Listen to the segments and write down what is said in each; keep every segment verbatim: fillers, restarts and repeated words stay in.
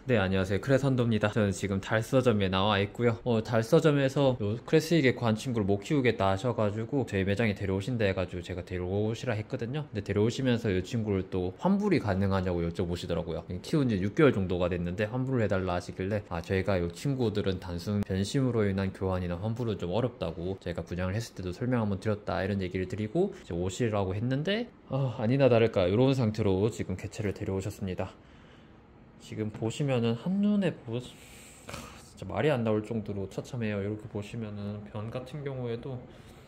네, 안녕하세요. 크레선도입니다. 저는 지금 달서점에 나와 있고요. 어, 달서점에서 요 크레스에게 구한 친구를 못 키우겠다 하셔가지고 저희 매장에 데려오신다 해가지고 제가 데려오시라 했거든요. 근데 데려오시면서 이 친구를 또 환불이 가능하냐고 여쭤보시더라고요. 키운 지 육 개월 정도가 됐는데 환불을 해달라 하시길래 아, 저희가 이 친구들은 단순 변심으로 인한 교환이나 환불은 좀 어렵다고 제가 분양을 했을 때도 설명 한번 드렸다 이런 얘기를 드리고 이제 오시라고 했는데 어, 아니나 다를까 이런 상태로 지금 개체를 데려오셨습니다. 지금 보시면은 한눈에 보 진짜 말이 안 나올 정도로 처참해요. 이렇게 보시면은 변 같은 경우에도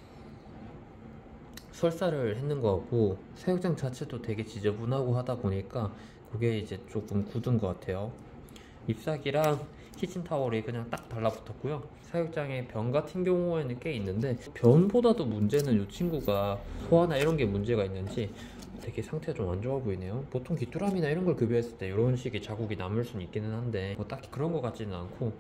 설사를 했는 것 같고 사육장 자체도 되게 지저분하고 하다 보니까 그게 이제 조금 굳은 것 같아요. 잎사귀랑 키친타월이 그냥 딱 달라붙었고요. 사육장에 변 같은 경우에는 꽤 있는데 변보다도 문제는 이 친구가 소화나 이런 게 문제가 있는지 되게 상태가 좀 안 좋아 보이네요. 보통 귀뚜라미나 이런 걸 급여했을 때 이런 식의 자국이 남을 수는 있기는 한데 뭐 딱히 그런 것 같지는 않고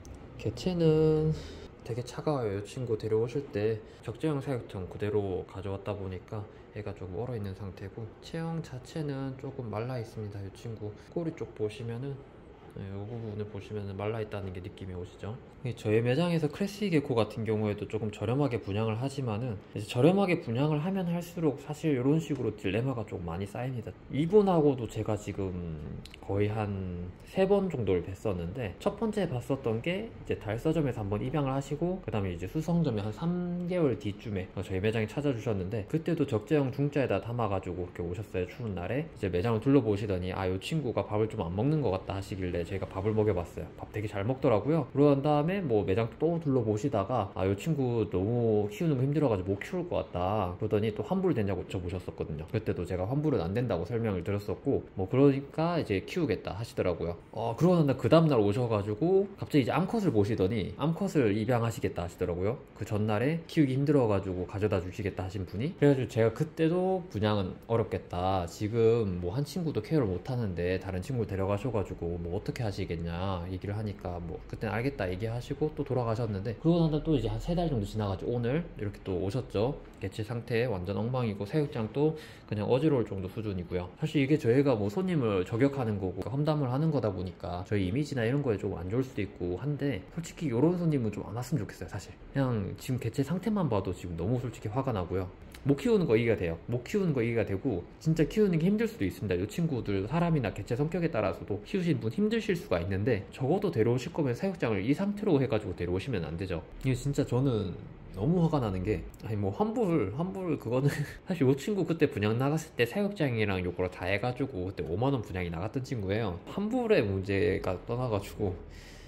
개체는 되게 차가워요. 이 친구 데려오실 때 적재형 사육통 그대로 가져왔다 보니까 애가 좀 얼어있는 상태고 체형 자체는 조금 말라 있습니다. 이 친구 꼬리 쪽 보시면은 이 부분을 보시면 말라있다는 게 느낌이 오시죠. 저희 매장에서 크레시 게코 같은 경우에도 조금 저렴하게 분양을 하지만은 이제 저렴하게 분양을 하면 할수록 사실 이런 식으로 딜레마가 좀 많이 쌓입니다. 이분하고도 제가 지금 거의 한 세 번 정도를 뵀었는데 첫 번째 봤었던 게 이제 달서점에서 한번 입양을 하시고 그 다음에 이제 수성점에 한 삼 개월 뒤쯤에 저희 매장에 찾아주셨는데 그때도 적재형 중짜에다 담아가지고 이렇게 오셨어요. 추운 날에 이제 매장을 둘러보시더니 아, 이 친구가 밥을 좀 안 먹는 것 같다 하시길래 제가 밥을 먹여봤어요. 밥 되게 잘 먹더라고요. 그런 다음에 뭐 매장 또 둘러보시다가 아, 이 친구 너무 키우는 거 힘들어가지고 못 키울 것 같다 그러더니 또 환불 되냐고 여쭤보셨었거든요. 그때도 제가 환불은 안 된다고 설명을 드렸었고 뭐 그러니까 이제 키우겠다 하시더라고요. 어 그러는 날 그 다음날 오셔가지고 갑자기 이제 암컷을 보시더니 암컷을 입양하시겠다 하시더라고요. 그 전날에 키우기 힘들어가지고 가져다 주시겠다 하신 분이. 그래가지고 제가 그때도 분양은 어렵겠다, 지금 뭐 한 친구도 케어를 못 하는데 다른 친구를 데려가셔가지고 뭐 어떻게 하시겠냐 얘기를 하니까 뭐 그때는 알겠다 얘기하시고 또 돌아가셨는데 그러고 나서 또 이제 한 세 달 정도 지나가지고 오늘 이렇게 또 오셨죠. 개체 상태 완전 엉망이고 사육장도 그냥 어지러울 정도 수준이고요. 사실 이게 저희가 뭐 손님을 저격하는 거고 험담을 하는 거다 보니까 저희 이미지나 이런 거에 좀 안 좋을 수도 있고 한데 솔직히 이런 손님은 좀 안 왔으면 좋겠어요. 사실 그냥 지금 개체 상태만 봐도 지금 너무 솔직히 화가 나고요. 못 키우는 거 이해가 돼요. 못 키우는 거 이해가 되고 진짜 키우는 게 힘들 수도 있습니다. 이 친구들 사람이나 개체 성격에 따라서도 키우시는 분 힘드실 수가 있는데 적어도 데려오실 거면 사육장을 이 상태로 해가지고 데려오시면 안 되죠. 이게 진짜 저는 너무 화가 나는 게 아니 뭐 환불 환불 그거는 사실 이 친구 그때 분양 나갔을 때 사육장이랑 요거를 다 해가지고 그때 오만 원 분양이 나갔던 친구예요. 환불의 문제가 떠나가지고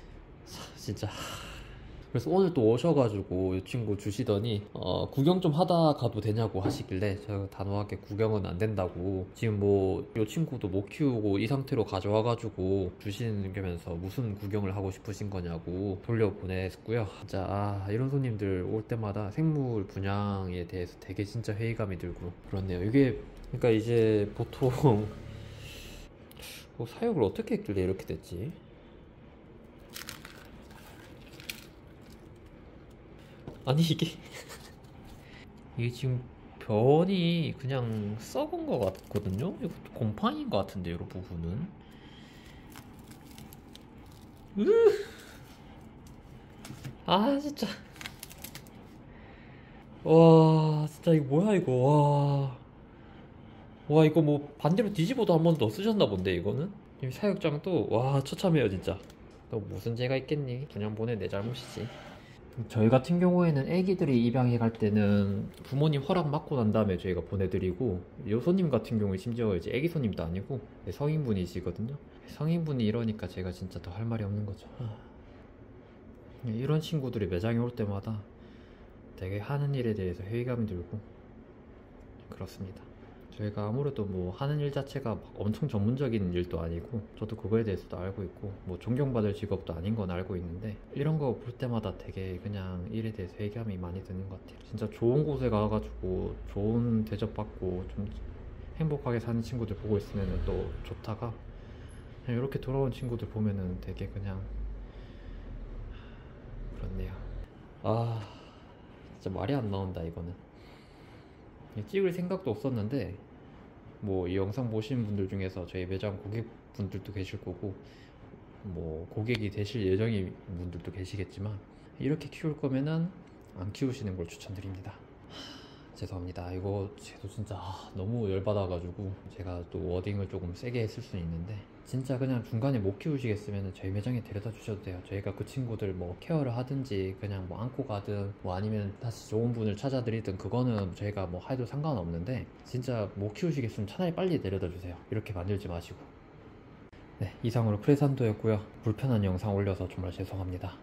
진짜. 그래서 오늘 또 오셔가지고 이 친구 주시더니 어, 구경 좀 하다 가도 되냐고 하시길래 제가 단호하게 구경은 안 된다고, 지금 뭐 이 친구도 못 키우고 이 상태로 가져와가지고 주시면서 무슨 구경을 하고 싶으신 거냐고 돌려보냈고요. 진짜 아, 이런 손님들 올 때마다 생물 분양에 대해서 되게 진짜 회의감이 들고 그렇네요. 이게 그러니까 이제 보통 뭐 사육을 어떻게 했길래 이렇게 됐지? 아니 이게 이게 지금 변이 그냥 썩은 것 같거든요. 이것도 곰팡이인 것 같은데 이 부분은. 으! 아 진짜. 와 진짜 이거 뭐야 이거. 와. 와 이거 뭐 반대로 뒤집어도 한 번 더 쓰셨나 본데 이거는. 이 사육장도 와 처참해요 진짜. 또 무슨 죄가 있겠니? 그냥 보내 내 잘못이지. 저희 같은 경우에는 애기들이 입양해 갈 때는 부모님 허락 받고 난 다음에 저희가 보내드리고, 요 손님 같은 경우에 심지어 이제 애기 손님도 아니고 성인분이시거든요. 성인분이 이러니까 제가 진짜 더 할 말이 없는 거죠. 이런 친구들이 매장에 올 때마다 되게 하는 일에 대해서 회의감이 들고 그렇습니다. 저희가 아무래도 뭐 하는 일 자체가 막 엄청 전문적인 일도 아니고 저도 그거에 대해서도 알고 있고 뭐 존경받을 직업도 아닌 건 알고 있는데 이런 거 볼 때마다 되게 그냥 일에 대해서 회의감이 많이 드는 것 같아요. 진짜 좋은 곳에 가가지고 좋은 대접받고 좀 행복하게 사는 친구들 보고 있으면 또 좋다가 그냥 이렇게 돌아온 친구들 보면은 되게 그냥 그렇네요. 아 진짜 말이 안 나온다 이거는. 찍을 생각도 없었는데 뭐 이 영상 보시는 분들 중에서 저희 매장 고객분들도 계실 거고 뭐 고객이 되실 예정인 분들도 계시겠지만 이렇게 키울 거면은 안 키우시는 걸 추천드립니다. 죄송합니다. 이거 저도 진짜 아, 너무 열받아가지고 제가 또 워딩을 조금 세게 했을 수는 있는데 진짜 그냥 중간에 못 키우시겠으면 저희 매장에 데려다 주셔도 돼요. 저희가 그 친구들 뭐 케어를 하든지 그냥 뭐 안고 가든 뭐 아니면 다시 좋은 분을 찾아드리든 그거는 저희가 뭐 해도 상관없는데 진짜 못 키우시겠으면 차라리 빨리 데려다 주세요. 이렇게 만들지 마시고. 네, 이상으로 프레산도였고요. 불편한 영상 올려서 정말 죄송합니다.